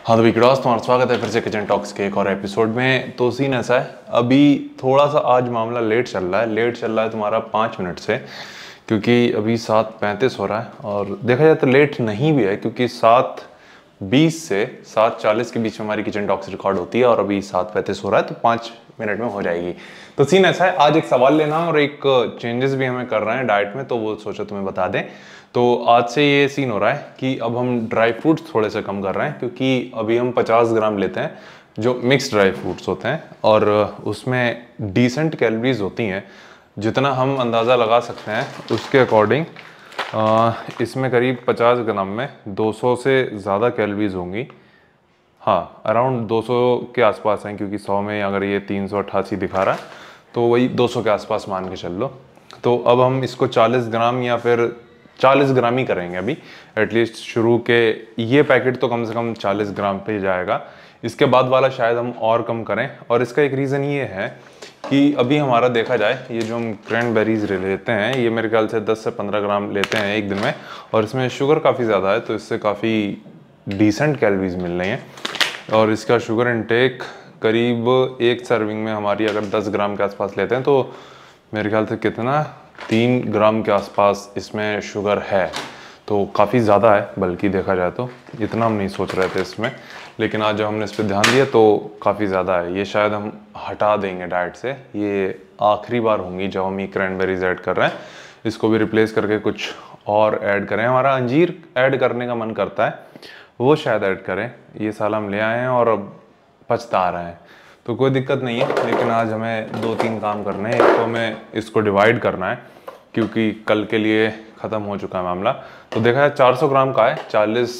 हाँ तो विक्रास, तुम्हारा स्वागत है फिर से किचन टॉक्स के एक और एपिसोड में। तो सीन ऐसा है, अभी थोड़ा सा आज मामला लेट चल रहा है तुम्हारा 5 मिनट से, क्योंकि अभी 7:35 हो रहा है। और देखा जाए तो लेट नहीं भी है, क्योंकि 7:20 से 7:40 के बीच में हमारी किचन टॉक्स रिकॉर्ड होती है और अभी 7:35 हो रहा है, तो 5 मिनट में हो जाएगी। तो सीन ऐसा है, आज एक सवाल लेना और एक चेंजेस भी हमें कर रहे हैं डाइट में, तो वो सोचा तुम्हें बता दें। तो आज से ये सीन हो रहा है कि अब हम ड्राई फ्रूट्स थोड़े से कम कर रहे हैं, क्योंकि अभी हम 50 ग्राम लेते हैं जो मिक्स ड्राई फ्रूट्स होते हैं, और उसमें डिसेंट कैलोरीज होती हैं। जितना हम अंदाज़ा लगा सकते हैं उसके अकॉर्डिंग इसमें करीब 50 ग्राम में 200 से ज़्यादा कैलोरीज होंगी। हाँ, अराउंड 200 के आसपास हैं, क्योंकि 100 में अगर ये 388 दिखा रहा है तो वही 200 के आसपास मान के चल लो। तो अब हम इसको 40 ग्राम या फिर 40 ग्राम ही करेंगे अभी, एटलीस्ट शुरू के। ये पैकेट तो कम से कम 40 ग्राम पे जाएगा, इसके बाद वाला शायद हम और कम करें। और इसका एक रीज़न ये है कि अभी हमारा देखा जाए, ये जो हम क्रैनबेरीज लेते हैं, ये मेरे ख्याल से 10 से 15 ग्राम लेते हैं एक दिन में, और इसमें शुगर काफ़ी ज़्यादा है, तो इससे काफ़ी डिसेंट कैलोरीज मिल रही हैं। और इसका शुगर इनटेक करीब एक सर्विंग में हमारी अगर 10 ग्राम के आसपास लेते हैं, तो मेरे ख्याल से कितना 3 ग्राम के आसपास इसमें शुगर है, तो काफ़ी ज़्यादा है। बल्कि देखा जाए तो इतना हम नहीं सोच रहे थे इसमें, लेकिन आज जब हमने इस पर ध्यान दिया तो काफ़ी ज़्यादा है। ये शायद हम हटा देंगे डाइट से, ये आखिरी बार होंगी जब हम ये क्रैनबेरीज ऐड कर रहे हैं। इसको भी रिप्लेस करके कुछ और ऐड करें। हमारा अंजीर ऐड करने का मन करता है, वो शायद ऐड करें। ये साल हम ले आए हैं और अब पछता रहे हैं, तो कोई दिक्कत नहीं है। लेकिन आज हमें 2-3 काम करने हैं। एक तो हमें इसको डिवाइड करना है, क्योंकि कल के लिए ख़त्म हो चुका है मामला। तो देखा है 400 ग्राम का है, 40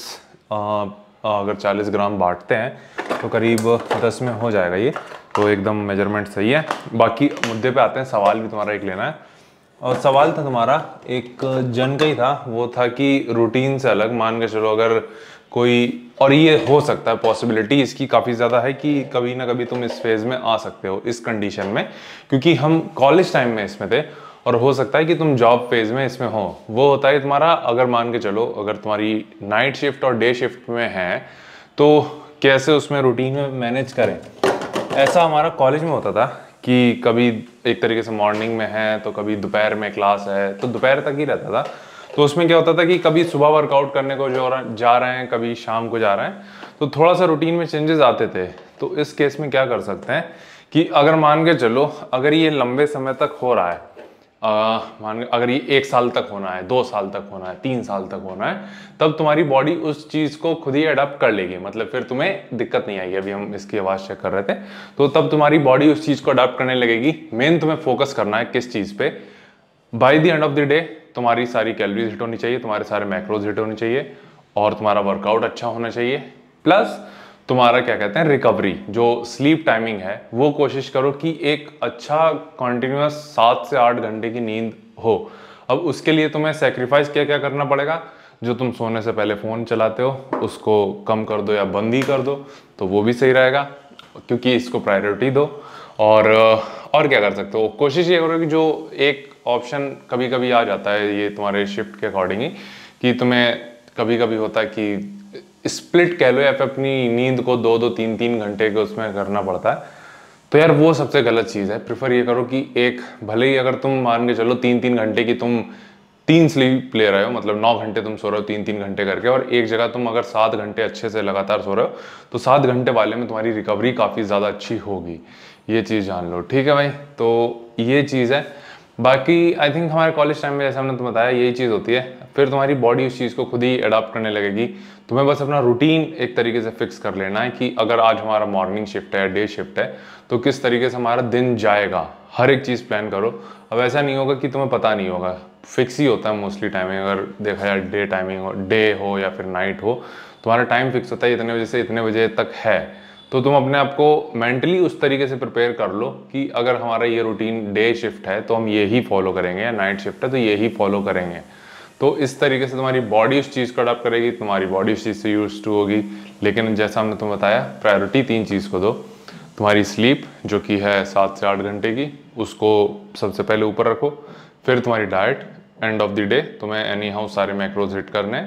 अगर 40 ग्राम बांटते हैं तो करीब 10 में हो जाएगा ये, तो एकदम मेजरमेंट सही है। बाकी मुद्दे पे आते हैं, सवाल भी तुम्हारा एक लेना है। और सवाल था तुम्हारा एक जन का ही था, वो था कि रूटीन से अलग मान के चलो अगर कोई, और ये हो सकता है पॉसिबिलिटी इसकी काफ़ी ज़्यादा है कि कभी ना कभी तुम इस फेज़ में आ सकते हो, इस कंडीशन में, क्योंकि हम कॉलेज टाइम में इसमें थे, और हो सकता है कि तुम जॉब फेज़ में इसमें हो। वो होता है तुम्हारा, अगर मान के चलो अगर तुम्हारी नाइट शिफ्ट और डे शिफ्ट में है तो कैसे उसमें रूटीन में मैनेज करें। ऐसा हमारा कॉलेज में होता था कि कभी एक तरीके से मॉर्निंग में है तो कभी दोपहर में क्लास है, तो दोपहर तक ही रहता था। तो उसमें क्या होता था कि कभी सुबह वर्कआउट करने को जा रहे हैं, कभी शाम को जा रहे हैं, तो थोड़ा सा रूटीन में चेंजेस आते थे। तो इस केस में क्या कर सकते हैं कि अगर मान के चलो अगर ये लंबे समय तक हो रहा है, अगर ये 1 साल तक होना है, 2 साल तक होना है, 3 साल तक होना है, तब तुम्हारी बॉडी उस चीज़ को खुद ही अडॉप्ट कर लेगी। मतलब फिर तुम्हें दिक्कत नहीं आएगी। अभी हम इसकी आवाज़ चेक कर रहे थे, तो तब तुम्हारी बॉडी उस चीज़ को अडॉप्ट करने लगेगी। मेन तुम्हें फोकस करना है किस चीज़ पे, by the end of the day तुम्हारी सारी कैलोरीज हिट होनी चाहिए, तुम्हारे सारे मैक्रोज हिट होनी चाहिए, और तुम्हारा वर्कआउट अच्छा होना चाहिए। प्लस तुम्हारा क्या कहते हैं, रिकवरी, जो स्लीप टाइमिंग है, वो कोशिश करो कि एक अच्छा कंटिन्यूअस 7 से 8 घंटे की नींद हो। अब उसके लिए तुम्हें सेक्रीफाइस क्या क्या करना पड़ेगा। जो तुम सोने से पहले फ़ोन चलाते हो उसको कम कर दो या बंद ही कर दो, तो वो भी सही रहेगा, क्योंकि इसको प्रायोरिटी दो। और क्या कर सकते हो, कोशिश ये करो कि जो एक ऑप्शन कभी कभी आ जाता है ये तुम्हारे शिफ्ट के अकॉर्डिंग ही, कि तुम्हें कभी कभी होता है कि स्प्लिट कह लो या फिर अपनी नींद को 2-2, 3-3 घंटे के उसमें करना पड़ता है, तो यार वो सबसे गलत चीज़ है। प्रिफर ये करो कि एक, भले ही अगर तुम मान के चलो 3-3 घंटे की तुम 3 स्लीप ले रहे हो, मतलब 9 घंटे तुम सो रहे हो 3-3 घंटे करके, और एक जगह तुम अगर 7 घंटे अच्छे से लगातार सो रहे हो, तो 7 घंटे वाले में तुम्हारी रिकवरी काफ़ी ज़्यादा अच्छी होगी। ये चीज़ जान लो, ठीक है भाई। तो ये चीज़ है। बाकी आई थिंक हमारे कॉलेज टाइम में जैसे हमने तुम्हें बताया यही चीज़ होती है, फिर तुम्हारी बॉडी उस चीज़ को खुद ही अडॉप्ट करने लगेगी। तुम्हें बस अपना रूटीन एक तरीके से फिक्स कर लेना है कि अगर आज हमारा मॉर्निंग शिफ्ट है, डे शिफ्ट है, तो किस तरीके से हमारा दिन जाएगा, हर एक चीज़ प्लान करो। अब ऐसा नहीं होगा कि तुम्हें पता नहीं होगा, फिक्स ही होता है मोस्टली टाइमिंग। अगर देखा जाए डे टाइमिंग हो, डे हो या फिर नाइट हो, तुम्हारा टाइम फिक्स होता है इतने बजे से इतने बजे तक है। तो तुम अपने आप को मेंटली उस तरीके से प्रिपेयर कर लो कि अगर हमारा ये रूटीन डे शिफ्ट है तो हम ये ही फॉलो करेंगे, या नाइट शिफ्ट है तो ये ही फॉलो करेंगे। तो इस तरीके से तुम्हारी बॉडी उस चीज़ को अडॉप्ट करेगी, तुम्हारी बॉडी उस चीज़ से यूज टू होगी। लेकिन जैसा हमने तुम्हें बताया, प्रायोरिटी 3 चीज़ को दो। तुम्हारी स्लीप जो कि है 7 से 8 घंटे की, उसको सबसे पहले ऊपर रखो। फिर तुम्हारी diet, end of the day तुम्हें एनी हाउ सारे मैक्रोज हिट करने हैं।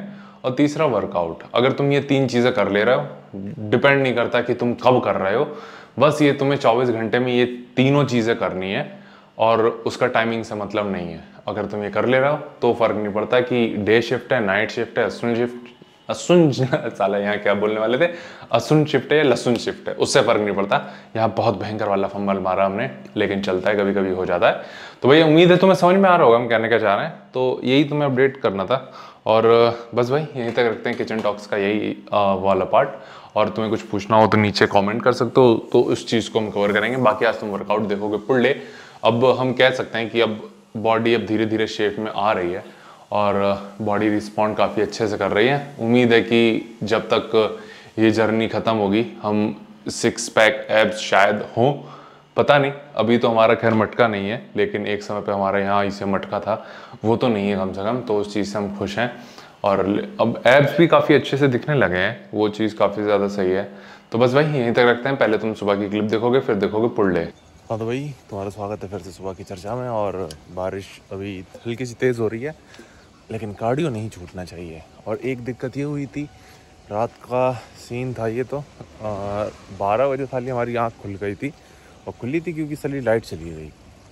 और तीसरा वर्कआउट। अगर तुम ये 3 चीज़ें कर ले रहे हो, डिपेंड नहीं करता कि तुम कब कर रहे हो, बस ये तुम्हें 24 घंटे में ये तीनों चीज़ें करनी है और उसका टाइमिंग से मतलब नहीं है। अगर तुम ये कर ले रहे हो तो फ़र्क नहीं पड़ता कि डे शिफ्ट है, नाइट शिफ्ट है, असुन साला यहाँ क्या बोलने वाले थे, असुन शिफ्ट है या लहसुन शिफ्ट है, उससे फ़र्क नहीं पड़ता। यहाँ बहुत भयंकर वाला फंबल मारा हमने, लेकिन चलता है, कभी कभी हो जाता है। तो भैया उम्मीद है तुम्हें समझ में आ रहा होगा हम कहने क्या चाह रहे हैं। तो यही तुम्हें अपडेट करना था और बस भाई यहीं तक रखते हैं किचन टॉक्स का यही वाला पार्ट। और तुम्हें कुछ पूछना हो तो नीचे कमेंट कर सकते हो, तो उस चीज़ को हम कवर करेंगे। बाकी आज तुम वर्कआउट देखोगे पुल डे। अब हम कह सकते हैं कि अब बॉडी अब धीरे धीरे शेप में आ रही है और बॉडी रिस्पॉन्ड काफ़ी अच्छे से कर रही है। उम्मीद है कि जब तक ये जर्नी ख़त्म होगी हम 6 पैक एब्स शायद हों, पता नहीं। अभी तो हमारा खैर मटका नहीं है, लेकिन एक समय पे हमारे यहाँ इसे मटका था, वो तो नहीं है कम से कम, तो उस चीज़ से हम खुश हैं। और अब एब्स भी काफ़ी अच्छे से दिखने लगे हैं, वो चीज़ काफ़ी ज़्यादा सही है। तो बस भाई यहीं तक रखते हैं। पहले तुम सुबह की क्लिप देखोगे, फिर देखोगे पुल डे। हाँ तो भाई तुम्हारा स्वागत है फिर से सुबह की चर्चा में। और बारिश अभी हल्की सी तेज़ हो रही है, लेकिन कार्डियो नहीं छूटना चाहिए। और एक दिक्कत ये हुई थी, रात का सीन था ये, तो 12 बजे साली हमारी आँख खुल गई थी, और खुली थी क्योंकि साली लाइट चली गई।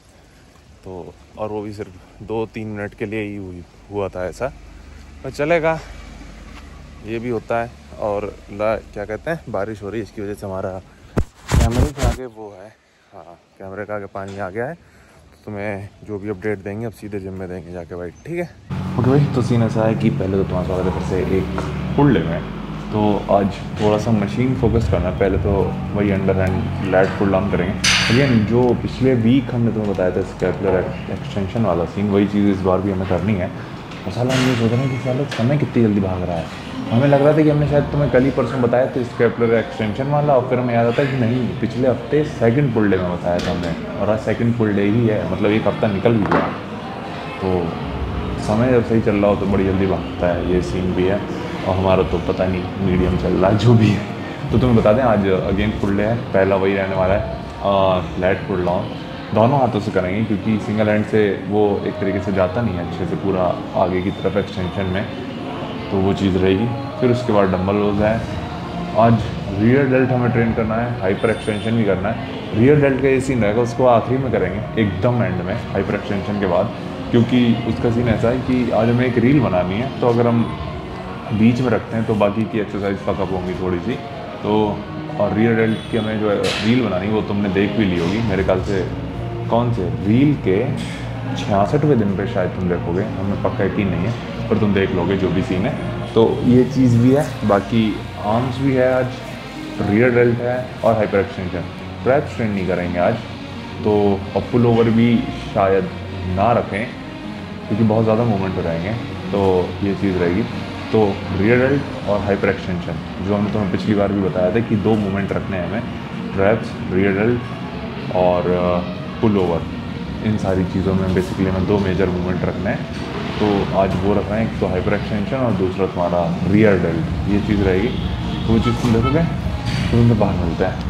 तो और वो भी सिर्फ 2-3 मिनट के लिए ही हुआ था ऐसा, पर चलेगा, ये भी होता है। और क्या कहते हैं, बारिश हो रही है, इसकी वजह से हमारा कैमरे के आगे वो है, हाँ कैमरे के आगे पानी आ गया है। तो तुम्हें जो भी अपडेट देंगे अब सीधे जिम में देंगे जाके भाई, ठीक है। ओके भाई, तो सीन ऐसा है कि पहले तो तुम्हारा स्वागत है फिर से एक पुल डे में। तो आज थोड़ा सा मशीन फोकस करना है। पहले तो वही underhand lat pull down करेंगे। अगेन जो पिछले वीक हमने तुम्हें बताया था स्कैपुलर एक्सटेंशन वाला सीन, वही चीज़ इस बार भी हमें करनी है। और साला हम ये सोच रहे हैं कि साला समय कितनी जल्दी भाग रहा है। हमें लग रहा था कि हमने शायद तुम्हें कल ही परसों बताया था स्कैपुलर एक्सटेंशन वाला, और फिर हमें याद आता है कि नहीं, पिछले हफ्ते सेकंड पुल डे में बताया था हमने, और आज सेकंड पुल डे ही है, मतलब एक हफ्ता निकल भी गया। तो समय जब सही चल रहा हो तो बड़ी जल्दी भागता है, ये सीन भी है। और हमारा तो पता नहीं मीडियम चल रहा है, जो भी है। तो तुम्हें बता दें आज अगेन पुल डे है, पहला वही रहने वाला है, लैट पुल डाउन दोनों हाथों से करेंगे, क्योंकि सिंगल हैंड से वो एक तरीके से जाता नहीं है अच्छे से पूरा आगे की तरफ एक्सटेंशन में, तो वो चीज़ रहेगी। फिर उसके बाद डंबल रोज है। आज रियर डेल्ट हमें ट्रेन करना है, हाइपर एक्सटेंशन भी करना है। रियर डेल्ट का ये सीन रहेगा, उसको आखिरी में करेंगे एकदम एंड में हाइपर एक्सटेंशन के बाद, क्योंकि उसका सीन ऐसा है कि आज हमें एक रील बनानी है। तो अगर हम बीच में रखते हैं तो बाकी की एक्सरसाइज फकअप होंगी थोड़ी सी। तो और रियर डेल्ट की हमें जो रील बनानी है वो तुमने देख भी ली होगी मेरे ख्याल से, कौन से रील के 66वें दिन पे शायद तुम देखोगे, हमें पक्का यकीन नहीं है, पर तुम देख लोगे जो भी सीन है। तो ये चीज़ भी है, बाकी आर्म्स भी है आज, रियर डेल्ट है और हाइपर एक्सटेंशन। ट्रैप्स ट्रेन नहीं करेंगे आज तो, और पुल ओवर भी शायद ना रखें क्योंकि बहुत ज़्यादा मूवमेंट हो जाएंगे, तो ये चीज़ रहेगी। तो रियर डेल्ट और हाइपर एक्सटेंशन, जो हमने तुम्हें पिछली बार भी बताया था कि 2 मूवमेंट रखने हैं हमें, ट्रैप्स, रियर डेल्ट और पुल ओवर, इन सारी चीज़ों में बेसिकली हमें 2 मेजर मूवमेंट रखने हैं। तो आज वो रख रहे हैं, एक तो हाइपर एक्सटेंशन और दूसरा तुम्हारा रियर डेल्ट, ये चीज़ रहेगी। तो वो चीज़ तुम देखोगे तो तुमसे बाहर मिलता है।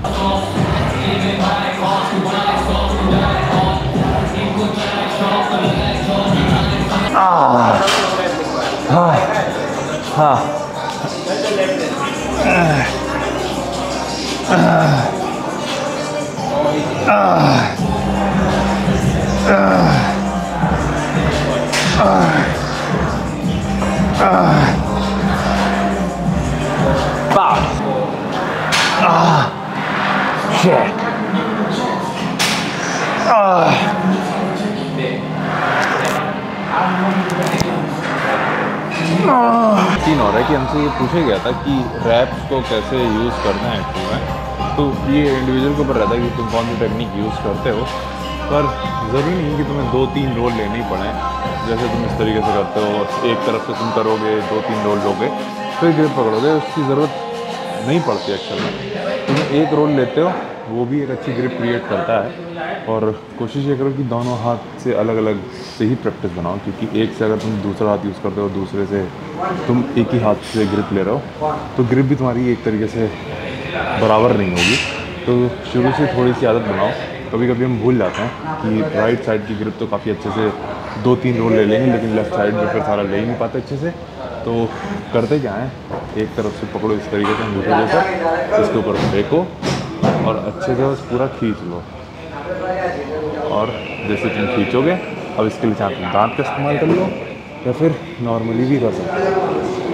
सीन हो रहा है कि हमसे ये पूछा गया था कि रैप्स को कैसे यूज़ करना है एक्चुअली में, तो ये इंडिविजुअल के ऊपर रहता है कि तुम कौन सी टेक्निक यूज़ करते हो। पर ज़रूरी नहीं है कि तुम्हें 2-3 रोल लेने ही पड़े। जैसे तुम इस तरीके से करते हो, एक तरफ से तुम करोगे, 2-3 रोल लोगे, फिर ग्रिप पकड़ोगे, उसकी ज़रूरत नहीं पड़ती एक्चुअल में। तुम एक रोल लेते हो, वो भी एक अच्छी ग्रिप क्रिएट करता है। और कोशिश ये करो कि दोनों हाथ से अलग अलग से ही प्रैक्टिस बनाओ, क्योंकि एक से अगर तुम दूसरा हाथ यूज़ करते हो, दूसरे से तुम एक ही हाथ से ग्रिप ले रहे हो, तो ग्रिप भी तुम्हारी एक तरीके से बराबर नहीं होगी। तो शुरू से थोड़ी सी आदत बनाओ। कभी कभी हम भूल जाते हैं कि राइट साइड की ग्रिप तो काफ़ी अच्छे से 2-3 रोल ले लेंगे, लेकिन लेफ़्ट साइड में फिर सारा ले ही नहीं पाते अच्छे से। तो करते क्या है, एक तरफ से पकड़ो इस तरीके से अंगूठे जैसा, इसके ऊपर फेंको और अच्छे से बस पूरा खींच लो। और जैसे तुम खींचोगे, अब इसके लिए चाहे तुम दांत का इस्तेमाल कर लो या फिर नॉर्मली भी कर सकते हो।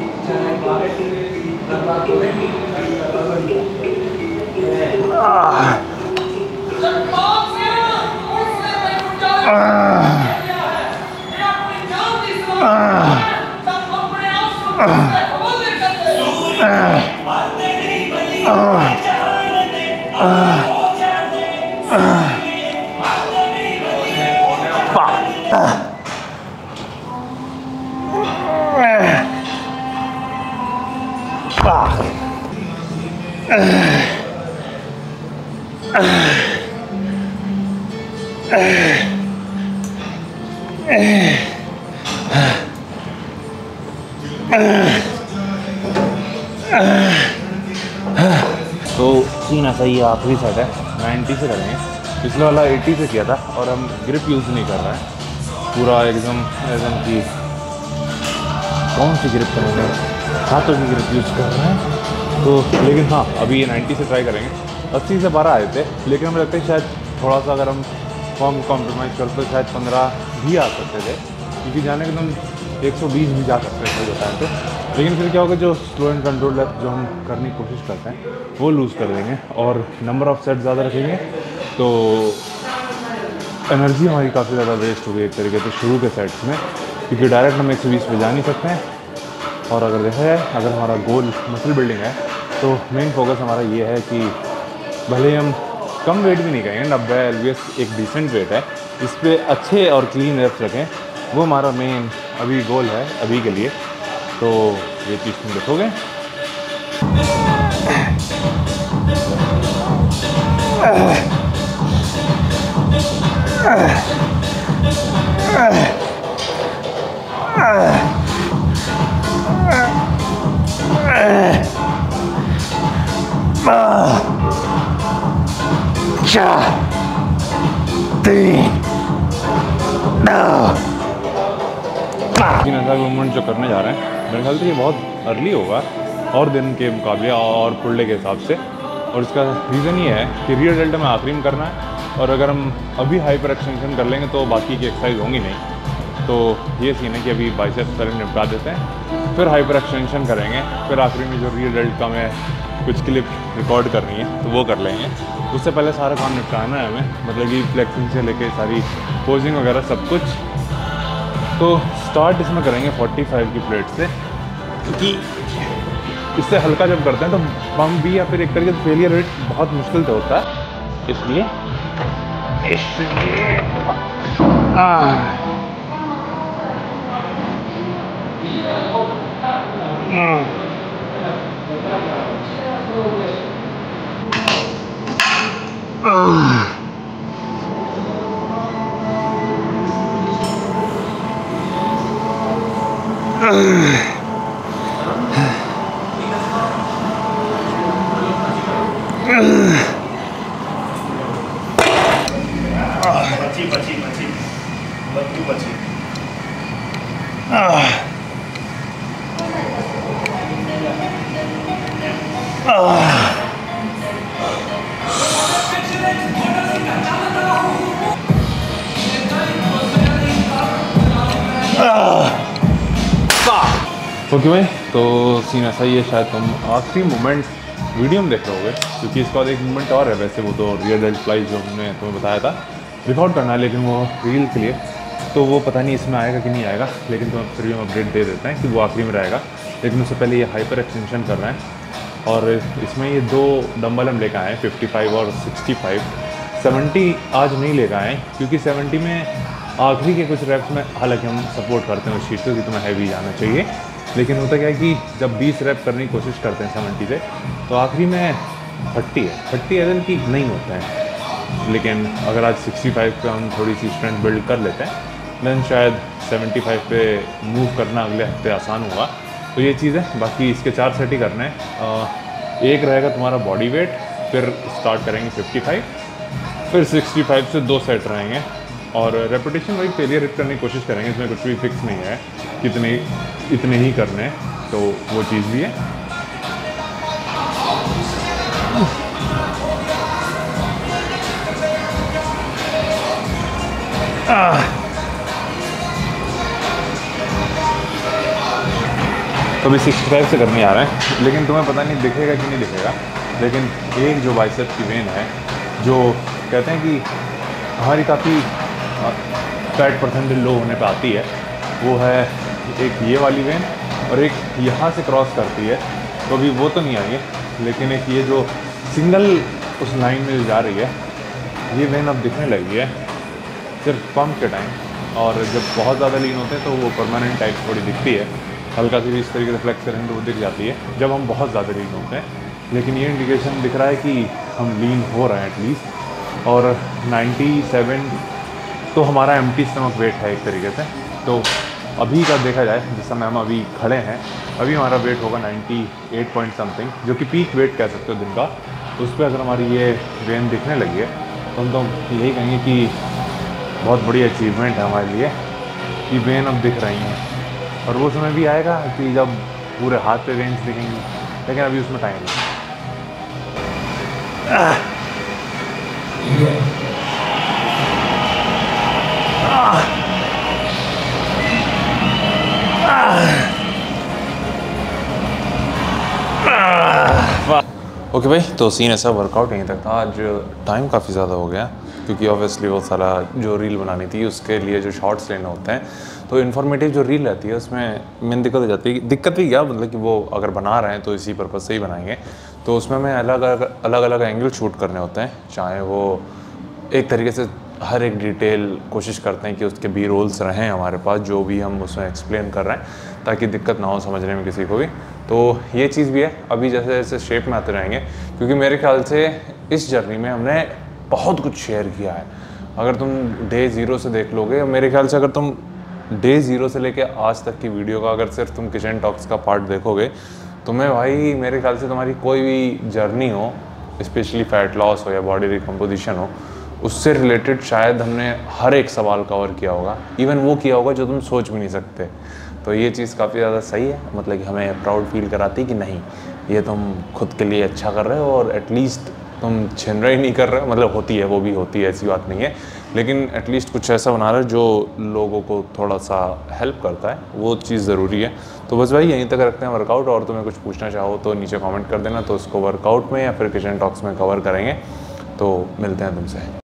तो सीन ऐसा ही आखिरी सेट है, 90 से करेंगे। पिछले वाला 80 से किया था और हम ग्रिप यूज़ नहीं कर रहे हैं, पूरा एकदम की कौन सी ग्रिप करेंगे, हाथों की ग्रिप यूज़ कर रहे हैं। तो लेकिन हाँ, अभी ये 90 से ट्राई करेंगे। 80 से 12 आए थे, लेकिन हमें लगता है शायद थोड़ा सा अगर हम फॉर्म कॉम्प्रोमाइज़ करते तो शायद 15 भी आ सकते थे, क्योंकि जाने के एकदम 120 भी जा सकते थे बताएं तो। लेकिन फिर क्या होगा, जो स्लो एंड कंट्रोल डेप्थ जो हम करने की कोशिश करते हैं वो लूज़ कर देंगे और नंबर ऑफ सेट ज़्यादा रखेंगे, तो एनर्जी हमारी काफ़ी ज़्यादा वेस्ट होगी एक तरीके से शुरू के सेट्स में, क्योंकि डायरेक्ट हम 120 पे जा नहीं सकते हैं। और अगर देखा जाए, अगर हमारा गोल मसल बिल्डिंग है तो मेन फोकस हमारा ये है कि भले हम कम वेट भी नहीं करेंगे, 90 LBS एक डिसेंट वेट है, इस पर अच्छे और क्लीन रेप्स रखें, वो हमारा मेन अभी गोल है अभी के लिए। तो ये चीज़ तुम देखोगे। मूवमेंट जो करने जा रहे हैं, मेरे ख्याल से ये बहुत अर्ली होगा और दिन के मुकाबले और फुल डे के हिसाब से। और इसका रीज़न ये है कि रियर डेल्टा में आखिरी में करना है, और अगर हम अभी हाइपर एक्सटेंशन कर लेंगे तो बाकी की एक्सरसाइज होंगी नहीं। तो ये सीन है कि अभी बाइसेप्स पहले निपटा देते हैं, फिर हाइपर एक्सटेंशन करेंगे, फिर आखिरी में जो रियर डेल्टा में कुछ क्लिप रिकॉर्ड करनी है तो वो कर लेंगे। उससे पहले सारा काम निपटाना है हमें, मतलब कि फ्लेक्सिंग से लेके सारी पोजिंग वगैरह सब कुछ। तो स्टार्ट इसमें करेंगे 45 की प्लेट से, क्योंकि इससे हल्का जब करते हैं तो बम भी या फिर एक तरीके से फेलियर रेट बहुत मुश्किल से होता है, इसलिए ओके भाई, तो सीन ऐसा ही है। शायद तुम आखिरी मोमेंट वीडियो में देख रहे होगे, क्योंकि इसके बाद एक मोमेंट और है। वैसे वो तो रियर डेल्टा फ्लाई जो हमने तुम्हें बताया था रिकॉर्ड करना है, लेकिन वो रील के लिए तो वो पता नहीं इसमें आएगा कि नहीं आएगा, लेकिन तुम्हें फिर भी हम अपडेट दे देते हैं कि वो आखिरी में रहेगा। लेकिन उससे पहले ये हाइपर एक्सटेंशन कर रहे हैं, और इसमें ये 2 डंबल हम लेकर आए, 55 और 65। 70 आज नहीं लेकर आए, क्योंकि 70 में आखिरी के कुछ रैप्स में हालांकि हम सपोर्ट करते हैं उस चीज़ को कि तुम्हें हैवी जाना चाहिए, लेकिन होता क्या है कि जब 20 रैप करने की कोशिश करते हैं 70 से, तो आखिरी में 30 एल की नहीं होता है। लेकिन अगर आज 65 पे हम थोड़ी सी स्ट्रेंथ बिल्ड कर लेते हैं, देन शायद 75 पे मूव करना अगले हफ्ते आसान होगा। तो ये चीज़ है। बाकी इसके 4 सेट ही करने हैं। एक रहेगा तुम्हारा बॉडी वेट, फिर स्टार्ट करेंगे 55, फिर 65 से 2 सेट रहेंगे, और रेपिटेशन वही फेलियर करने की कोशिश करेंगे। इसमें कुछ भी फिक्स नहीं है कितनी इतने ही करने हैं, तो वो चीज़ भी है। तो अभी 65 से करने आ रहे हैं, लेकिन तुम्हें पता नहीं दिखेगा कि नहीं दिखेगा, लेकिन एक जो बाइसेप की वेन है, जो कहते हैं कि हमारी काफ़ी फैट परसेंटेज लो होने पे आती है, वो है एक ये वाली वेन और एक यहाँ से क्रॉस करती है। तो अभी वो तो नहीं आई है, लेकिन एक ये जो सिंगल उस लाइन में जा रही है, ये वेन अब दिखने लगी है सिर्फ पंप के टाइम। और जब बहुत ज़्यादा लीन होते हैं तो वो परमानेंट टाइप थोड़ी दिखती है, हल्का सी भी इस तरीके से फ्लेक्स करेंगे तो वो दिख जाती है जब हम बहुत ज़्यादा लीन होते हैं। लेकिन ये इंडिकेशन दिख रहा है कि हम लीन हो रहे हैं एटलीस्ट। और 97 तो हमारा एम्प्टी स्टमक वेट है एक तरीके से। तो अभी का देखा जाए, जिस समय हम अभी खड़े हैं, अभी हमारा वेट होगा 98 पॉइंट समथिंग, जो कि पीक वेट कह सकते हो दिन का। तो उस पर अगर हमारी ये वेन दिखने लगी है तो हम तो यही कहेंगे कि बहुत बड़ी अचीवमेंट है हमारे लिए कि वेन अब दिख रही हैं। और वो समय भी आएगा कि जब पूरे हाथ पे वेन्स दिखेंगी, लेकिन अभी उसमें टाइम है। ओके भाई, तो सीन ऐसा वर्कआउट यहीं तक था। आज टाइम काफ़ी ज़्यादा हो गया क्योंकि ऑब्वियसली वो सारा जो रील बनानी थी उसके लिए जो शॉर्ट्स लेने होते हैं, तो इन्फॉर्मेटिव जो रील रहती है उसमें मेन दिक्कत हो जाती है। दिक्कत भी क्या, मतलब कि वो अगर बना रहे हैं तो इसी पर्पज़ से ही बनाएंगे। तो उसमें हमें अलग अलग एंगल शूट करने होते हैं, चाहे वो एक तरीके से हर एक डिटेल कोशिश करते हैं कि उसके बी रोल्स रहें हमारे पास, जो भी हम उसमें एक्सप्लेन कर रहे हैं, ताकि दिक्कत ना हो समझने में किसी को भी। तो ये चीज़ भी है, अभी जैसे जैसे शेप में आते रहेंगे, क्योंकि मेरे ख्याल से इस जर्नी में हमने बहुत कुछ शेयर किया है। अगर तुम डे 0 से देख लोगे, मेरे ख्याल से अगर तुम डे 0 से लेके आज तक की वीडियो का अगर सिर्फ तुम किचन टॉक्स का पार्ट देखोगे, तुम्हें भाई मेरे ख्याल से तुम्हारी कोई भी जर्नी हो, स्पेशली फैट लॉस हो या बॉडी रिकम्पोजिशन हो, उससे रिलेटेड शायद हमने हर एक सवाल कवर किया होगा। इवन वो किया होगा जो तुम सोच भी नहीं सकते। तो ये चीज़ काफ़ी ज़्यादा सही है, मतलब कि हमें प्राउड फील कराती कि नहीं, ये तुम खुद के लिए अच्छा कर रहे हो और एटलीस्ट तुम छिन रहे ही नहीं कर रहे हो। मतलब होती है, वो भी होती है, ऐसी बात नहीं है, लेकिन एटलीस्ट कुछ ऐसा बना रहे हो जो लोगों को थोड़ा सा हेल्प करता है, वो चीज़ ज़रूरी है। तो बस भाई यहीं तक रखते हैं वर्कआउट। और तुम्हें कुछ पूछना चाहो तो नीचे कमेंट कर देना, तो उसको वर्कआउट में या फिर किचन टॉक्स में कवर करेंगे। तो मिलते हैं तुमसे।